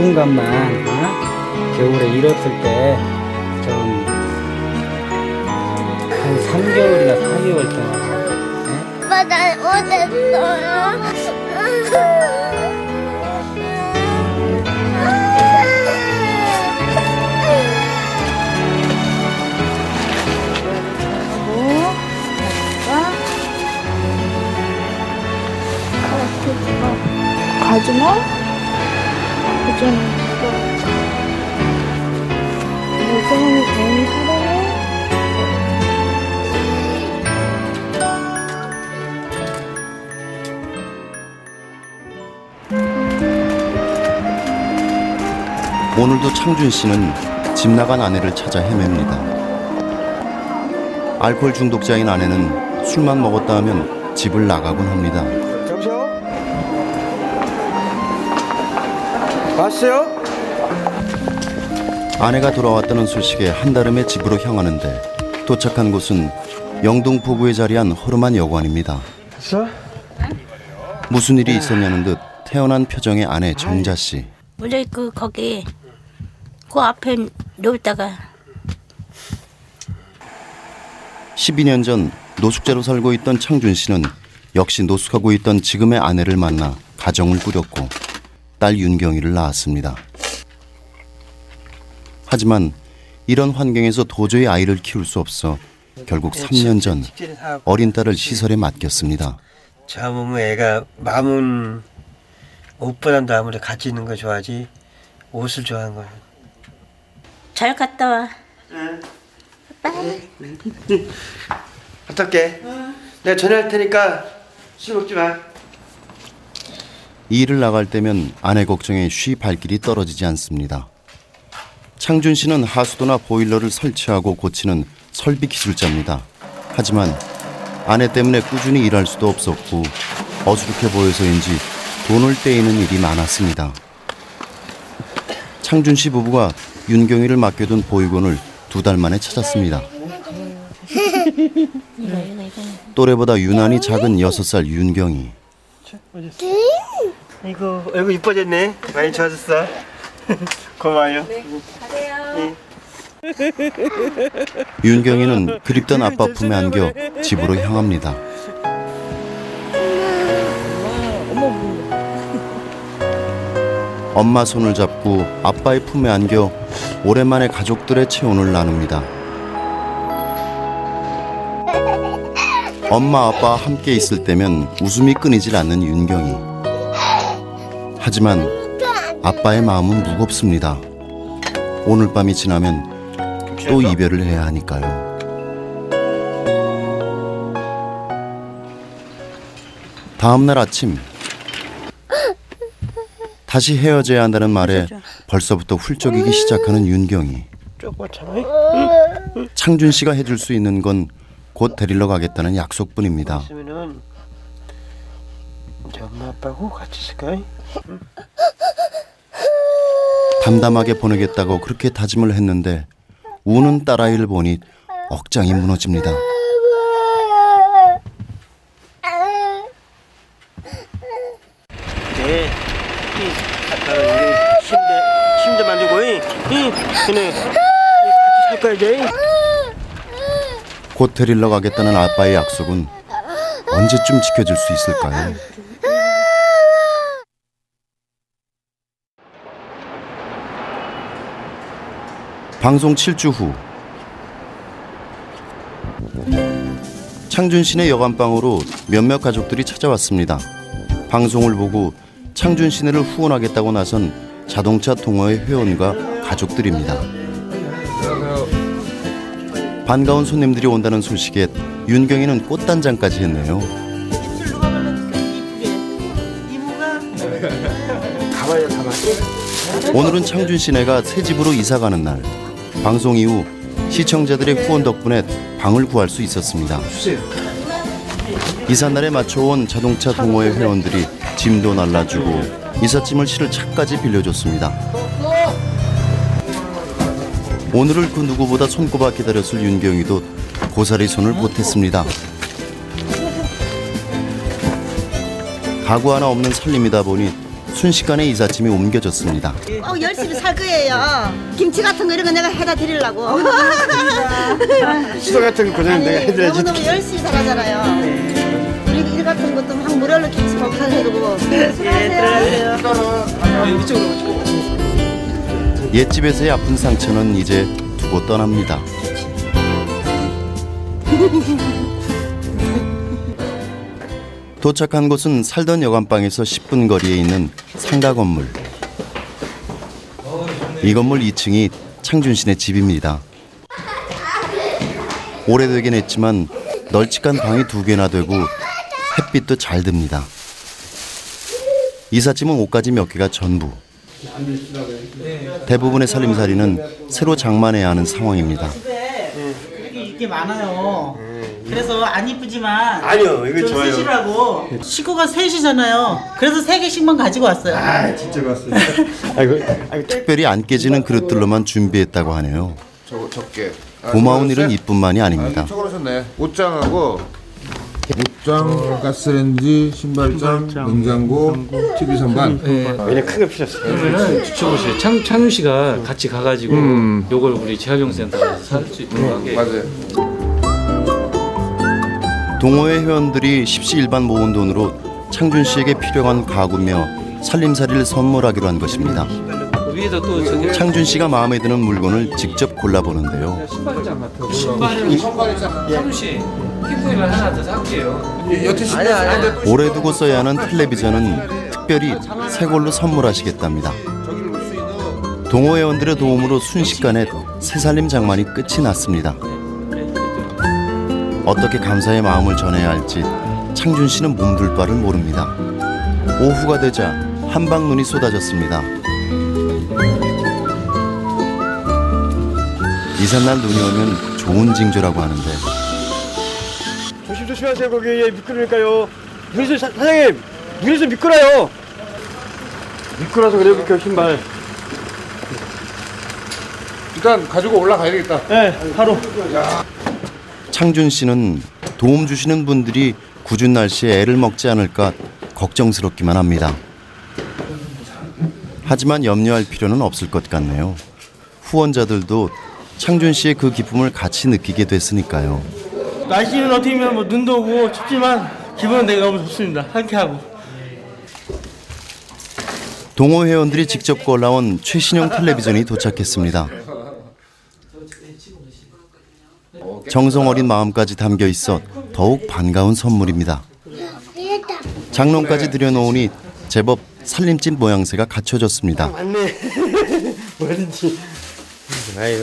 것만 겨울에 일었을 때 좀 한 3개월이나 4개월 동안. 아빠 잘못했어요. 가지마? 그잖아. 여성이 너무 사랑해. 오늘도 창준 씨는 집 나간 아내를 찾아 헤맵니다. 알코올 중독자인 아내는 술만 먹었다 하면 집을 나가곤 합니다. 여보세요? 왔어요? 아내가 돌아왔다는 소식에 한달음에 집으로 향하는데 도착한 곳은 영등포구에 자리한 허름한 여관입니다. 됐어? 무슨 일이 있었냐는 듯 태어난 표정의 아내 정자 씨. 원래 거기 그 앞에 놓다가 12년 전 노숙자로 살고 있던 창준 씨는 역시 노숙하고 있던 지금의 아내를 만나 가정을 꾸렸고 딸 윤경이를 낳았습니다. 하지만 이런 환경에서 도저히 아이를 키울 수 없어 결국 3년 전 어린 딸을 시설에 맡겼습니다. 저 애가 마음은 옷보다도 아무래도 같이 있는 거 좋아하지 옷을 좋아하는 거야. 잘 갔다 와. 갔다 올게. 내가 전화할 테니까 술 먹지 마. 일을 나갈 때면 아내 걱정에 쉬 발길이 떨어지지 않습니다. 창준 씨는 하수도나 보일러를 설치하고 고치는 설비 기술자입니다. 하지만 아내 때문에 꾸준히 일할 수도 없었고 어수룩해 보여서인지 돈을 떼이는 일이 많았습니다. 창준 씨 부부가 윤경이를 맡겨둔 보육원을 2달 만에 찾았습니다. 또래보다 유난히 작은 6살 윤경이. 아이고 이뻐졌네. 많이 좋아졌어. 고마워요. 네, 가세요. 윤경이는 그립던 아빠 품에 안겨 집으로 향합니다. 엄마 손을 잡고 아빠의 품에 안겨 오랜만에 가족들의 체온을 나눕니다. 엄마 아빠와 함께 있을 때면 웃음이 끊이질 않는 윤경이. 하지만 아빠의 마음은 무겁습니다. 오늘 밤이 지나면 또 이별을 해야 하니까요. 다음 날 아침 다시 헤어져야 한다는 말에 벌써부터 훌쩍이기 시작하는 윤경이. 창준 씨가 해줄 수 있는 건 곧 데리러 가겠다는 약속뿐입니다. 엄마 아빠하고 같이 있을까? 담담하게 보내겠다고 그렇게 다짐을 했는데 우는 딸아이를 보니 억장이 무너집니다. 네, 침대 만들고, 그네 같이 살 거야 이제. 곧 데리러 가겠다는 아빠의 약속은 언제쯤 지켜질 수 있을까요? 방송 7주 후 창준 씨네 여관방으로 몇몇 가족들이 찾아왔습니다. 방송을 보고 창준 씨네를 후원하겠다고 나선 자동차 동호회 회원과 가족들입니다. 반가운 손님들이 온다는 소식에 윤경이는 꽃단장까지 했네요. 오늘은 창준 씨네가 새 집으로 이사 가는 날. 방송 이후 시청자들의 후원 덕분에 방을 구할 수 있었습니다. 이삿날에 맞춰온 자동차 동호회 회원들이 짐도 날라주고 이삿짐을 실을 차까지 빌려줬습니다. 오늘을 그 누구보다 손꼽아 기다렸을 윤경이도 고사리 손을 보탰습니다. 가구 하나 없는 살림이다 보니 순식간에 이삿짐이 옮겨졌습니다. 열심히 살 거예요. 김치 같은 거 이런 거 내가 해다 드리려고. 시소 같은 거 그냥 내가 해드려야지. 너무 열심히 살아잖아요. 우리 일 같은 것도 막 무료로 김치 먹고 해주고. 수고하세요. 옛집에서의 아픈 상처는 이제 두고 떠납니다. 도착한 곳은 살던 여관방에서 10분 거리에 있는 상가 건물. 이 건물 2층이 창준씨네 집입니다. 오래되긴 했지만 널찍한 방이 2개나 되고 햇빛도 잘 듭니다. 이삿짐은 옷가지 몇 개가 전부. 대부분의 살림살이는 새로 장만해야 하는 상황입니다. 이게 많아요. 그래서 안 이쁘지만 아니요, 이거 좀 좋아요. 쓰시라고. 식구가 셋이잖아요. 그래서 3개씩만 가지고 왔어요. 아, 진짜 고맙습니다. 아이고, 특별히 안 깨지는 그릇들로만 준비했다고 하네요. 적게. 고마운 일은 이뿐만이 아닙니다. 적어놓으셨네. 옷장하고 옷장, 가스레인지, 신발장, 냉장고, TV 선반. 왜냐 큰거 필요 없어요. 그러면은 주초보시 창윤 씨가 같이 가가지고 요걸 우리 재활용센터에서 살 수 있도록 하게. 맞아요. 동호회 회원들이 십시일반 모은 돈으로 창준 씨에게 필요한 가구며 살림살이를 선물하기로 한 것입니다. 위에다 또 저기 창준 씨가 마음에 드는 물건을 직접 골라보는데요. 신발장 같은 신발을 창준 씨 킥보이를 하나 더 살게요. 여태 신발 오래 두고 써야 하는 텔레비전은 특별히 새 걸로 선물하시겠답니다. 동호회원들의 도움으로 순식간에 새살림 장만이 끝이 났습니다. 어떻게 감사의 마음을 전해야 할지 창준 씨는 몸둘 바를 모릅니다. 오후가 되자 한방 눈이 쏟아졌습니다. 이삿날 눈이 오면 좋은 징조라고 하는데 조심하세요. 거기 미끄러니까요. 문에서 사장님, 문에서 미끄러요. 미끄러서 그래요, 그 신발. 일단 가지고 올라가야 되겠다. 네, 바로. 창준 씨는 도움 주시는 분들이 궂은 날씨에 애를 먹지 않을까 걱정스럽기만 합니다. 하지만 염려할 필요는 없을 것 같네요. 후원자들도 창준 씨의 그 기쁨을 같이 느끼게 됐으니까요. 날씨는 어떻게 보면 뭐 눈도 오고 춥지만 기분은 되게 너무 좋습니다. 상쾌하고. 동호 회원들이 직접 골라온 최신형 텔레비전이 도착했습니다. 정성 어린 마음까지 담겨 있어 더욱 반가운 선물입니다. 장롱까지 들여놓으니 제법 살림집 모양새가 갖춰졌습니다. 맞네. 뭐든지. 아이고.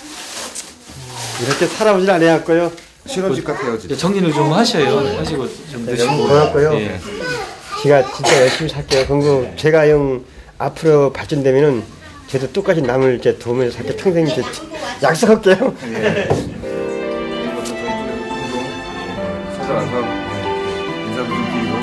이렇게 살아보질 않아갖고요. 신혼집 같아요. 정리를 좀 하셔요. 하시고 좀 드시고. 고맙고요. 예. 제가 진짜 열심히 살게요. 그리고 제가 형 앞으로 발전되면은 저도 똑같이 남을 이제 도우면서 살게 평생 이제 약속할게요. 찾아와서 인사도 좀 드리고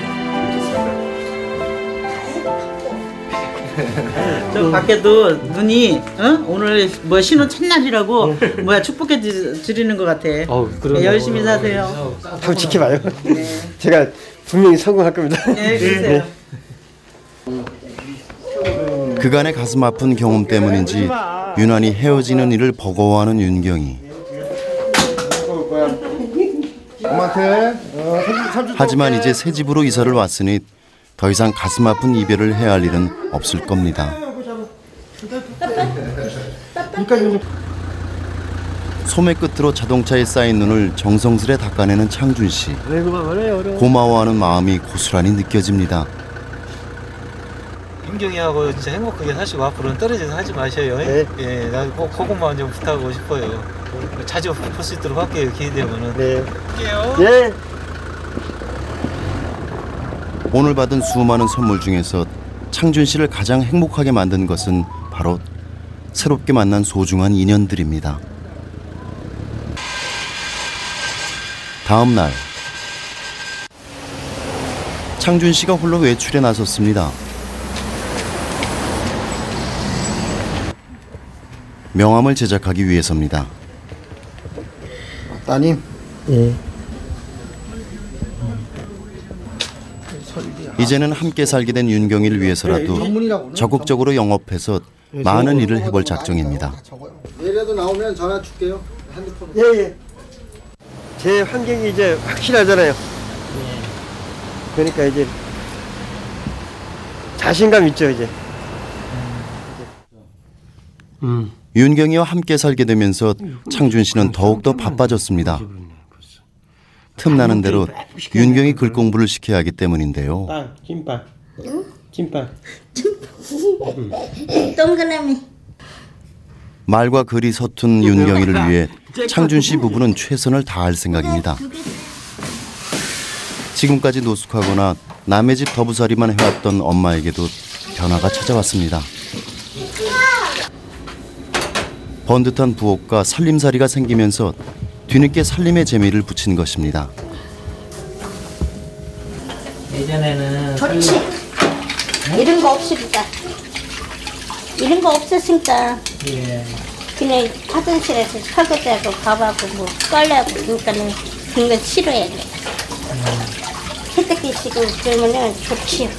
있겠습니다. 저 밖에도 눈이 오늘 뭐 신혼 첫날이라고 뭐야 축복해 드리는 것 같아. 그러네요. 열심히 사세요. 한번 지켜봐요. 제가 분명히 성공할 겁니다. 네, 그러세요. 그간의 가슴 아픈 경험 때문인지 유난히 헤어지는 일을 버거워하는 윤경이. 엄마한테 하지만 이제 새 집으로 이사를 왔으니 더 이상 가슴 아픈 이별을 해야 할 일은 없을 겁니다. 소매 끝으로 자동차에 쌓인 눈을 정성스레 닦아내는 창준 씨. 고마워하는 마음이 고스란히 느껴집니다. 윤경이하고 진짜 행복하게 사시고 앞으로는 떨어져서 하지 마셔요. 네. 예, 나 꼭 그것만 좀 부탁하고 싶어요. 자주 볼 수 있도록 할게요. 기회 되면은. 네. 할게요. 예. 오늘 받은 수많은 선물 중에서 창준 씨를 가장 행복하게 만든 것은 바로 새롭게 만난 소중한 인연들입니다. 다음 날 창준 씨가 홀로 외출에 나섰습니다. 명함을 제작하기 위해서입니다. 따님. 예. 이제는 함께 살게 된 윤경이를 위해서라도 적극적으로 영업해서 많은 일을 해볼 작정입니다. 내일에도 나오면 전화 줄게요. 핸드폰. 예예. 제 환경이 이제 확실하잖아요. 그러니까 이제 자신감 있죠 이제. 윤경이와 함께 살게 되면서 창준 씨는 더욱더 바빠졌습니다. 틈나는 대로 윤경이 글 공부를 시켜야 하기 때문인데요. 빵, 찐빵, 찐빵. 동그라미. 말과 글이 서툰 윤경이를 위해 창준 씨 부부는 최선을 다할 생각입니다. 지금까지 노숙하거나 남의 집 더부살이만 해왔던 엄마에게도 변화가 찾아왔습니다. 번듯한 부엌과 살림살이가 생기면서 뒤늦게 살림의 재미를 붙인 것입니다. 예전에는 좋지. 이런 거 없으니까. 이런 거 없었으니까. 예. 그냥 화장실에서 설거지하고 밥하고 뭐 빨래하고 그러니까는 그런 거 싫어해. 세탁기 쓰고 그러면은 좋지요.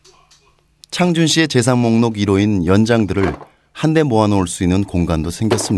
창준 씨의 재산 목록 1호인 연장들을 한데 모아놓을 수 있는 공간도 생겼습니다.